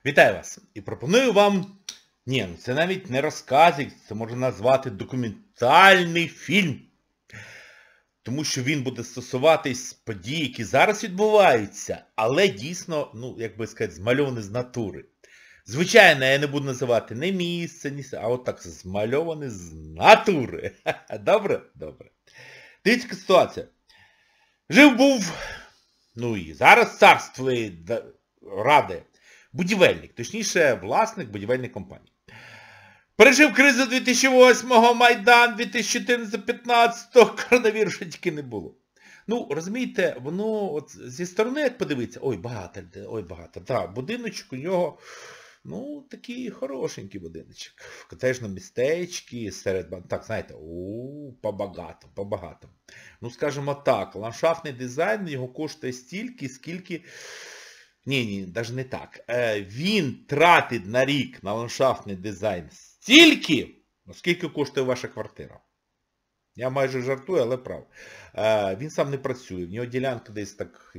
Вітаю вас! І пропоную вам... Ні, ну це навіть не розказик, це можна назвати документальний фільм. Тому що він буде стосуватись подій, які зараз відбуваються, але дійсно, як би сказати, змальований з натури. Звичайно, я не буду називати не місце, а от так, змальований з натури. Добре? Добре. Дивіться ситуація. Жив-був, і зараз царствує ради. Будівельник, точніше, власник будівельної компанії. Пережив кризу 2008-го, Майдан 2014-15-го, коронавірусу тільки не було. Розумієте, воно от зі сторони, як подивитися, ой, багато. Так, будиночок у нього, такий хорошенький будиночок. В котежному містечці, так, знаєте, побагато. Скажімо так, ландшафтний дизайн його коштує стільки, скільки... Ні, навіть не так. Він тратить на рік на ландшафтний дизайн стільки, скільки коштує ваша квартира. Я майже жартую, але прав. Він сам не працює, в нього ділянка десь так,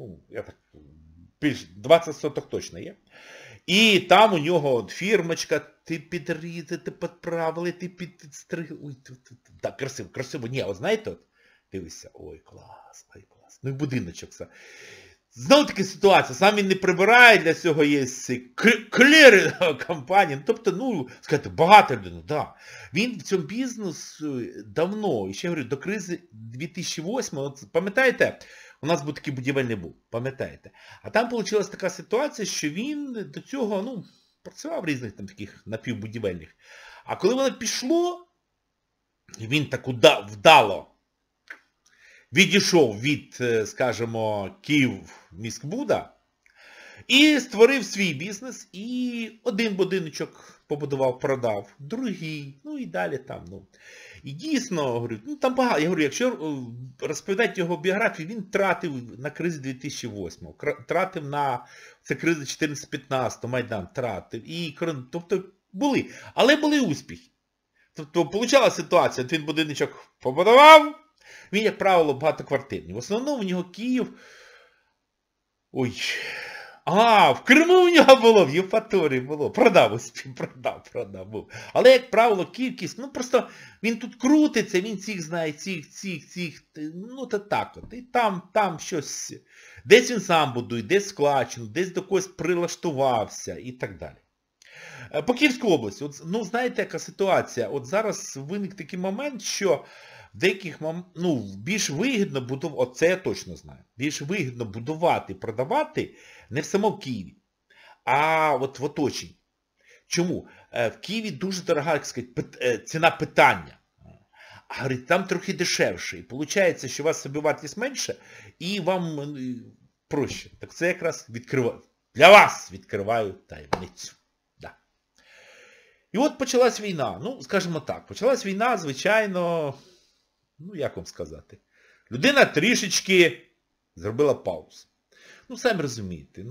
більш 20 соток точно є. І там у нього фірмочка, ти підрізати, підправили, ти підстригли. Ой, так, красиво. Ні, от знаєте, дивися, ой, клас. І будиночок. Знову таки ситуація, сам він не прибирає, для цього є кліринг компанія. Тобто, сказати, багато людей, да. Він в цьому бізнесі давно, і ще говорю, до кризи 2008-го, пам'ятаєте, у нас був такий будівельний був, пам'ятаєте. А там вийшла така ситуація, що він до цього, працював в різних там таких напівбудівельних. А коли воно пішло, він так вдало відійшов від, скажімо, Київміськбуда і створив свій бізнес, і один будиночок побудував, продав, другий, і далі там, І дійсно, говорю, там багато, я говорю, якщо розповідати його біографію, він тратив на кризі 2008-го, тратив на, це криза 14-15, Майдан тратив, тобто були, але були успіхи. Тобто, получала ситуація, він будиночок побудував, він, як правило, багатоквартирний. В основному в нього Київ... в Криму в нього було, в Євпаторії було. Продав був. Але, як правило, кількість, просто він тут крутиться, він цих знає, цих, то так от. І там щось, десь він сам будує, десь складчину, десь до когось прилаштувався і так далі. По Київській області, знаєте, яка ситуація? От зараз виник такий момент, що в деяких більш вигідно будувати, оце я точно знаю, більш вигідно будувати, продавати не в самому Києві, а от в оточенні. Чому? В Києві дуже дорога, як сказати, ціна питання. А говорить, там трохи дешевше. І виходить, що у вас собівартість менше, і вам проще. Так це якраз для вас відкриваю таємницю. Да. І от почалась війна. Скажімо так, почалась війна, звичайно... як вам сказати, людина трішечки зробила паузу. Самі розумієте,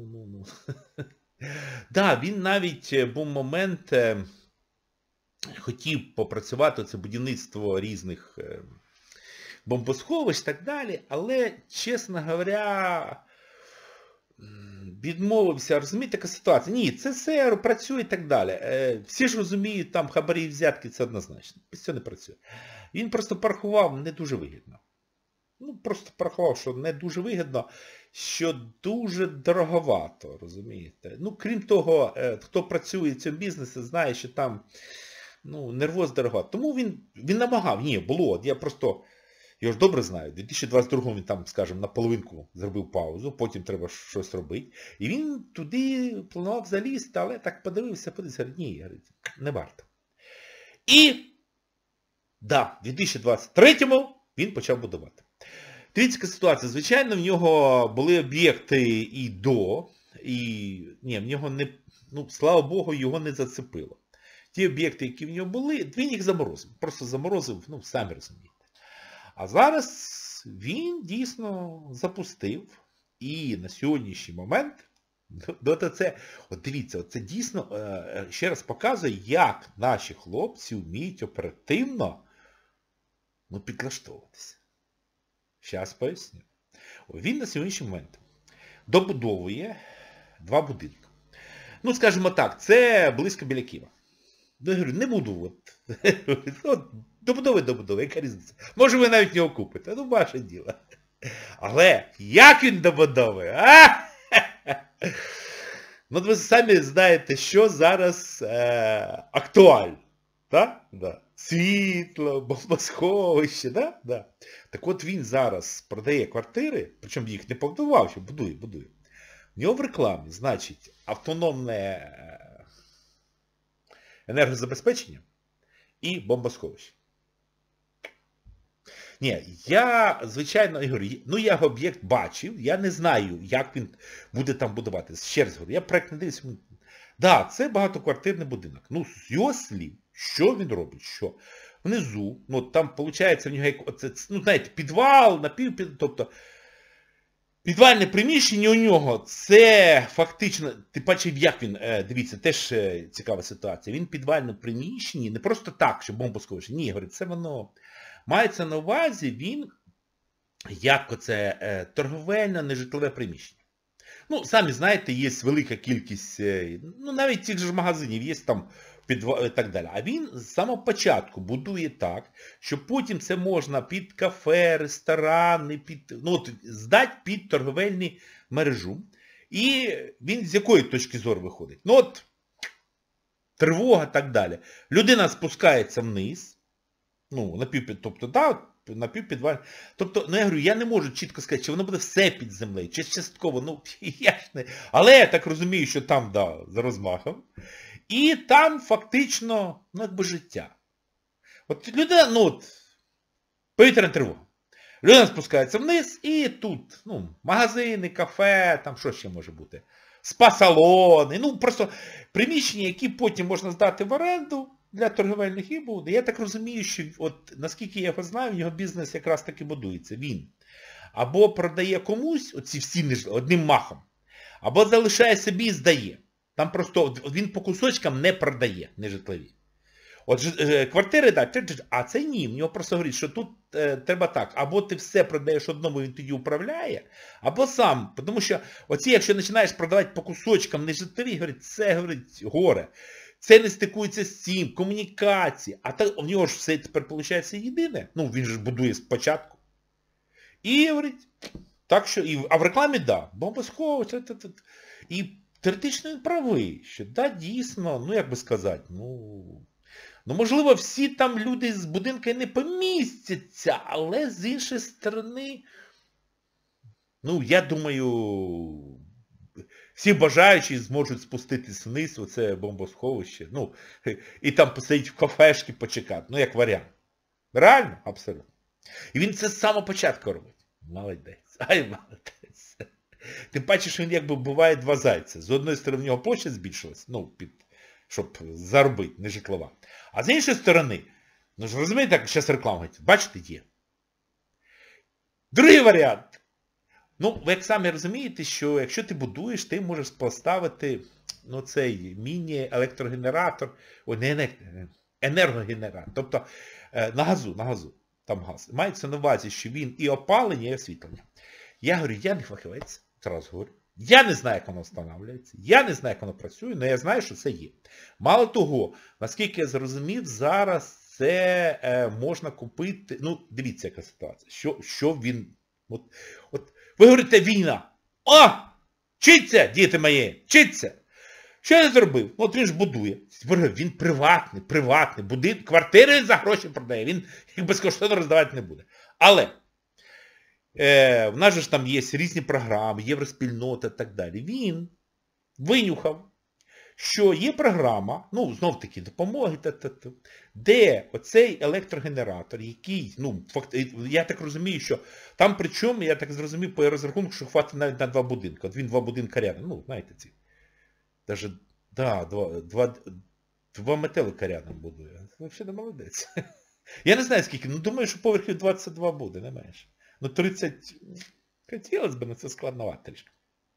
Да, він навіть був момент, хотів попрацювати, це будівництво різних бомбосховищ і так далі, але, чесно говоря, відмовився, розумієте, така ситуація. Ні, це все працює і так далі. Всі ж розуміють, там хабарі і взятки, це однозначно. Без цього не працює. Він просто порахував не дуже вигідно. Просто порахував, що не дуже вигідно, що дуже дороговато, розумієте. Крім того, хто працює в цьому бізнесі, знає, що там, нервоз дороговато. Тому він намагав, було, я просто... Я ж добре знаю, у 2022-му він там, скажімо, наполовинку зробив паузу, потім треба щось робити. І він туди планував залізти, але так подивився, ні, не варто. І, да, в 2023-му він почав будувати. Дивіться, яка ситуація. Звичайно, в нього були об'єкти і до, в нього не, слава Богу, його не зацепило. Ті об'єкти, які в нього були, він їх заморозив. Просто заморозив, самі розумієте. А зараз він дійсно запустив, і на сьогоднішній момент, от дивіться, це дійсно ще раз показує, як наші хлопці вміють оперативно підлаштовуватися. Зараз поясню. Він на сьогоднішній момент добудовує 2 будинки. Ну, скажімо так, це близько біля Києва. Я говорю, не буду. От, добудови, яка різниця. Може ви навіть його купите, ну ваше діло. Але як він добудовує? Ну, ви самі знаєте, що зараз актуально. Так? Да. Світло, бомбосховище, да? Да. Так от він зараз продає квартири, причому їх не побудував, що будує. В нього в рекламі, значить, автономне енергозабезпечення і бомбосховище. Ні, я, звичайно, говорю, ну я об'єкт бачив, я не знаю, як він буде там будувати. Ще раз говорю, я проект не дивився. Да, це багатоквартирний будинок. Ну, з його слів, що він робить? Що? Внизу, ну там, виходить, в нього, ну, знаєте, підвал, тобто, підвальне приміщення у нього, це фактично, ти бачив, як він, дивіться, теж цікава ситуація, він підвальне приміщення, не просто так, що бомбосховище, ні, говорить, це воно, мається на увазі, він, як оце, торговельне, нежитлове приміщення. Ну, самі знаєте, є велика кількість, ну, навіть цих же магазинів, є там, і так далі. А він з самого початку будує так, що потім це можна під кафе, ресторани, здати під торговельну мережу. І він з якої точки зору виходить? Ну от, тривога і так далі. Людина спускається вниз, ну, тобто, да, напівпідвальне. Тобто, ну я говорю, я не можу чітко сказати, чи воно буде все під землею, чи частково, ну, я ж не... Але я так розумію, що там, да, за розмахом. І там фактично, ну, якби життя. От людина, ну, от, повітряна тривога. Людина спускається вниз і тут, ну, магазини, кафе, там що ще може бути? Спа-салони, ну, просто приміщення, які потім можна здати в оренду для торговельних і буде. Я так розумію, що, от, наскільки я його знаю, його бізнес якраз таки будується. Він або продає комусь, оці всі одним махом, або залишає собі і здає. Там просто він по кусочкам не продає нежитлові. От квартири, так, а це ні. В нього просто говорить, що тут треба так. Або ти все продаєш одному, він тоді управляє, або сам. Тому що оці, якщо починаєш продавати по кусочкам нежитлові, говорить, це, говорить, горе. Це не стикується з цим, комунікації. А так, в нього ж все тепер, виходить, єдине. Ну, він же будує спочатку. І, говорить, так що, а в рекламі, да, бомбосховище, і теоретично він правий, що, да, дійсно, ну, як би сказати, ну, можливо, всі там люди з будинка не помістяться, але з іншої сторони, ну, я думаю, всі бажаючі зможуть спуститись вниз, оце бомбосховище, ну, і там посидіти в кафешки почекати, ну, як варіант. Реально? Абсолютно. І він це з самого початку робить. Молодець. Ай, молодець. Тим паче, що він якби буває два зайця. З одної сторони, в нього площа збільшилась, ну, щоб заробити, не житлова. А з іншої сторони, ну ж розумієте, як зараз реклама говорить, бачите, є. Другий варіант. Ну, ви як самі розумієте, що якщо ти будуєш, ти можеш поставити, ну, цей міні-електрогенератор, енергогенератор, тобто на газу, там газ. Мається на увазі, що він і опалення, і освітлення. Я говорю, я не фахівець, одразу говорю. Я не знаю, як воно встановлюється, я не знаю, як воно працює, але я знаю, що це є. Мало того, наскільки я зрозумів, зараз це можна купити, ну, дивіться, яка ситуація, що він, от ви говорите, війна, вчиться, діти мої, вчиться. Що я зробив? От він ж будує. Він приватний, будинок, квартири він за гроші продає, він їх безкоштовно роздавати не буде. Але в нас же ж там є різні програми, євроспільнота і так далі. Він винюхав, що є програма, ну, знов-таки, допомоги, де оцей електрогенератор, який, ну, я так розумію, що там, причому, я так зрозумів, по розрахунку, що хватить навіть на два будинки. От він два будинки рядом, ну, знаєте, ці. Даже, да, два метелика рядом будує. Взагалі не молодець. Я не знаю скільки, ну думаю, що поверхів 22 буде, не менше. Ну 30, хотілося б, але це складновато трішки.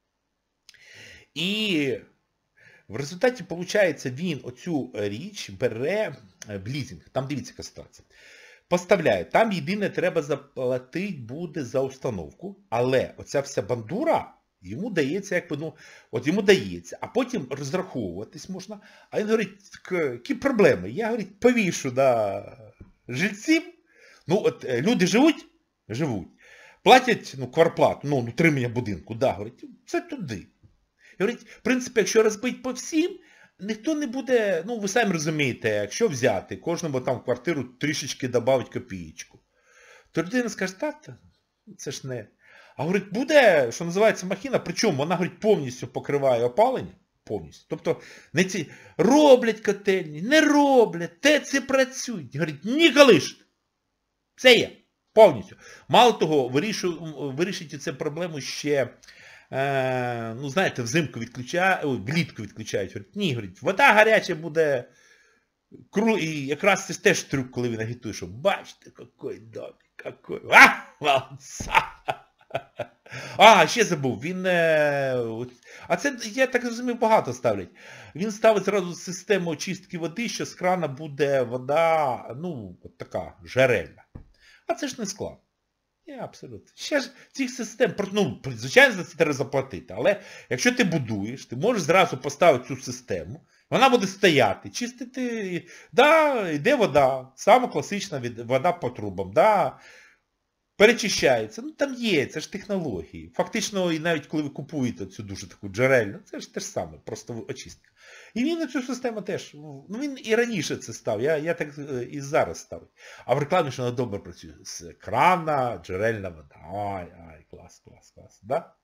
І в результаті, виходить, він оцю річ бере в лізинг. Там дивіться, яка ситуація. Поставляє. Там єдине треба заплатити буде за установку, але оця вся бандура, Йому дається, якби, ну, от йому дається, а потім розраховуватись можна. А він говорить, які проблеми? Я, говорить, повішу на жильців. Ну, от люди живуть? Живуть. Платять, ну, квартплату, ну, утримання будинку, да, говорить, це туди. І говорить, в принципі, якщо розбити по всім, ніхто не буде, ну, ви самі розумієте, якщо взяти, кожному там в квартиру трішечки додати копієчку, то людина скаже, так, це ж не... А, говорить, буде, що називається, махіна, причому вона, говорить, повністю покриває опалення, повністю. Тобто, не ці роблять котельні, не роблять, ТЕЦи працюють. Говорить, ні колиш. Все є, повністю. Мало того, вирішить цю проблему ще, ну, знаєте, взимку влітку відключають. Говорить, ні, говорить, вода гаряча буде, і якраз це теж трюк, коли він агітує, що бачите, який домик, який, молодця. А, ще забув, він, а це, я так розумію, багато ставлять. Він ставить зразу систему очистки води, що з крана буде вода, ну, от така, жерельна. А це ж не складно. Ні, абсолютно. Ще ж цих систем, ну, звичайно, за це треба заплатити, але якщо ти будуєш, ти можеш зразу поставити цю систему, вона буде стояти, чистити, да, йде вода, саме класична вода по трубам, да, перечищається. Ну там є, це ж технології. Фактично, і навіть коли ви купуєте цю дуже таку джерельну, це ж те ж саме, просто очистка. І він на цю систему теж, ну він і раніше це став, я так і зараз ставлю. А в рекламі, що вона добре працює. З крана, джерельна вода. Ай, клас, да?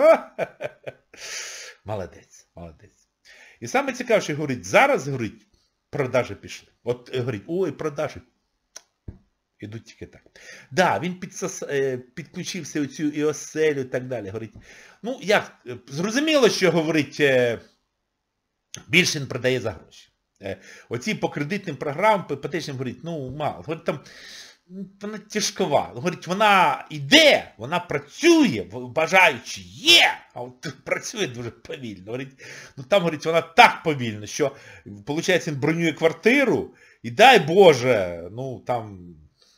Молодець, молодець. І саме цікаве, що говорить, зараз, говорить, продажі пішли. От, говорить, ой, продажі. Ідуть тільки так. Да, він підключився у цю і оселю і так далі. Говорить, ну як, зрозуміло, що, говорить, більше він продає за гроші. Оці по кредитним програмам, по іпотечним, говорить, ну мало. Говорить, там, вона тяжкова. Говорить, вона йде, вона працює, бажаючи є, а от працює дуже повільно. Говорить, ну там, говорить, вона так повільно, що, виходить, він бронює квартиру, і дай Боже, ну там...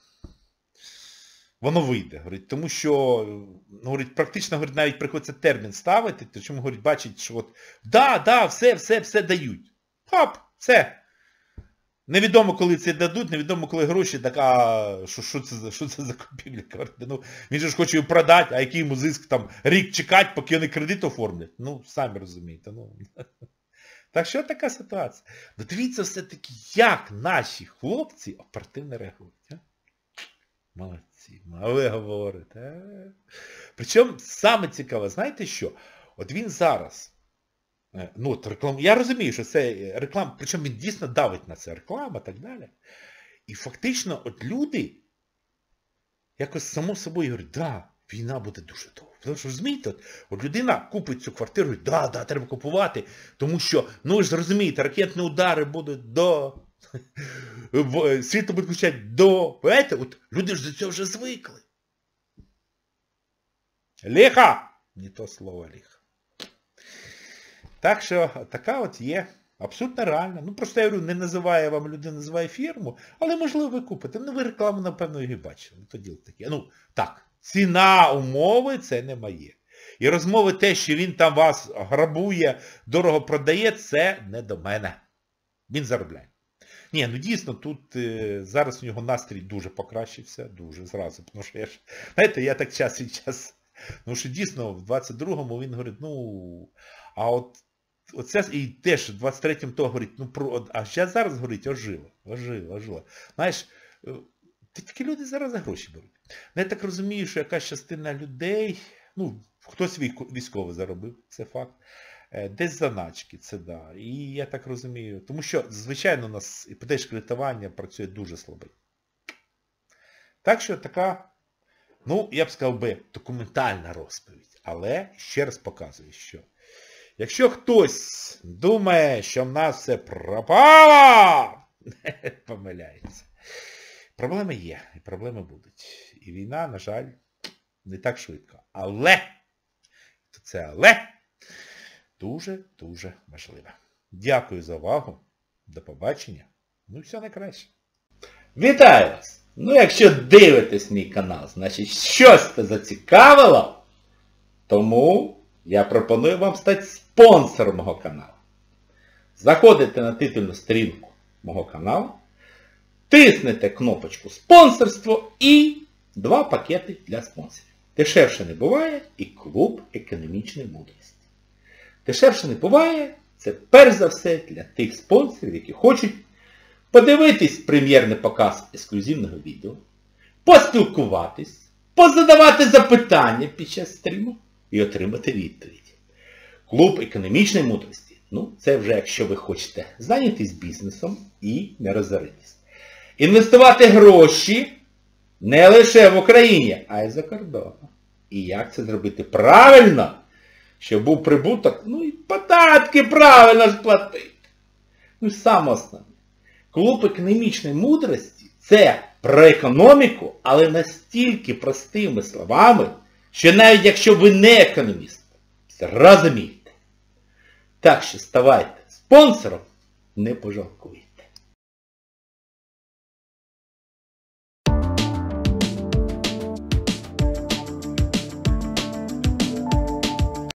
Воно вийде, говорить, тому що, ну, говорить, практично, говорить, навіть приходиться термін ставити, то чому, говорить, бачить, що от, да, все дають. Хоп, все. Невідомо, коли це дадуть, невідомо, коли гроші, так, а що це за купівля? Ну, він же ж хоче її продати, а який йому зиск там рік чекати, поки вони кредит оформлять. Ну, самі розумієте. Ну. Так що така ситуація? Ну, дивіться все-таки, як наші хлопці оперативно реагують. А? Молодці, ви говорите. Причому саме цікаве, знаєте що? От він зараз, ну от реклама, я розумію, що це реклама, причому він дійсно давить на це, реклама і так далі. І фактично от люди якось само собою говорять, да, війна буде дуже довго. Тому що, розумієте, от людина купить цю квартиру, да, треба купувати, тому що, ну ви ж розумієте, ракетні удари будуть до... Світло буде включати до... От люди ж до цього вже звикли. Ліха! Не то слово ліха. Так що така от є. Абсолютно реально. Ну просто я говорю, не називає вам людина, називає фірму, але можливо ви купите. Ну ви рекламу, напевно, її бачили. То діло таке. Ну так, ціна умови це не моє. І розмови те, що він там вас грабує, дорого продає, це не до мене. Він заробляє. Ні, ну дійсно, тут зараз у нього настрій дуже покращився, дуже зразу. Тому що я ж, знаєте, я так час від часу, тому що дійсно в 22-му він говорить, ну, а от оце, і теж в 23-му то говорить, ну, а зараз говорить, ожило. Знаєш, такі люди зараз за гроші беруть. Ну, я так розумію, що якась частина людей, ну, хтось військовий заробив, це факт. Десь заначки, це да. І я так розумію. Тому що, звичайно, у нас іпотечне кредитування працює дуже слабо. Так що така, ну, я б сказав би, документальна розповідь. Але ще раз показую, що якщо хтось думає, що в нас все пропало, помиляється. Проблеми є, і проблеми будуть. І війна, на жаль, не так швидко. Але, це але, дуже-дуже важливе. Дякую за увагу. До побачення. Ну, все найкраще. Вітаю вас! Ну, якщо дивитесь мій канал, значить щось це зацікавило. Тому я пропоную вам стати спонсором мого каналу. Заходите на титульну сторінку мого каналу, тиснете кнопочку «Спонсорство» і 2 пакети для спонсорів. Дешевше не буває і клуб економічної мудрості. Дешевше не буває – це перш за все для тих спонсорів, які хочуть подивитись прем'єрний показ ексклюзивного відео, поспілкуватись, позадавати запитання під час стріму і отримати відповідь. Клуб економічної мудрості. Ну, це вже якщо ви хочете зайнятися бізнесом і не розоритись. Інвестувати гроші не лише в Україні, а й за кордоном. І як це зробити правильно, щоб був прибуток, ну і податки правильно сплатити. Ну і саме основне. Клуб економічної мудрості – це про економіку, але настільки простими словами, що навіть якщо ви не економіст, зрозумієте. Так що ставайте спонсором, не пожалкуйте.